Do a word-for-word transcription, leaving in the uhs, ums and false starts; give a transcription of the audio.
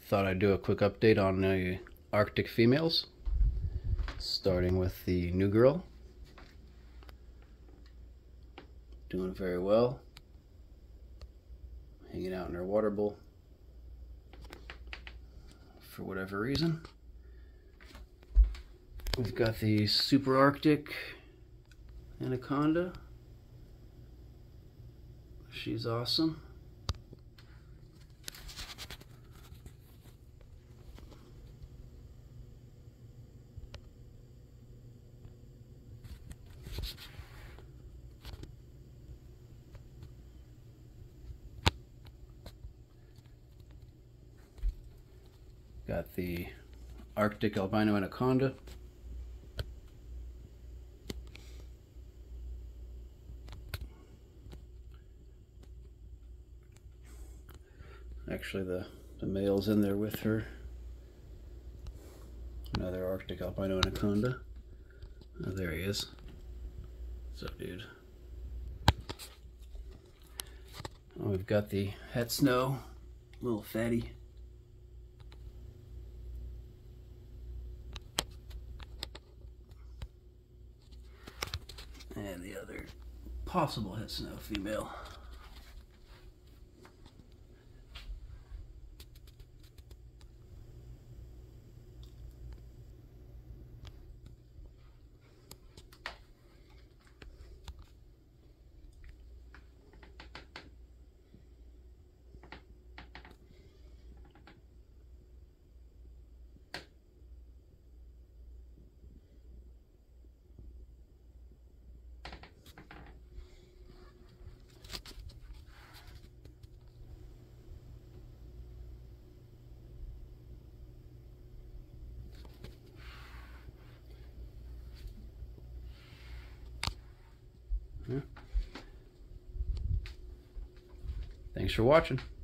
thought I'd do a quick update on the Arctic females, starting with the new girl. Doing very well, hanging out in her water bowl for whatever reason. We've got the SuperArctic Anaconda. She's awesome. Got the Arctic Albino Anaconda. Actually, the, the male's in there with her. Another Arctic Albino Anaconda. Oh, there he is. What's up, dude? Oh, we've got the het snow, little fatty. And the other possible het snow female. Yeah. Thanks for watching.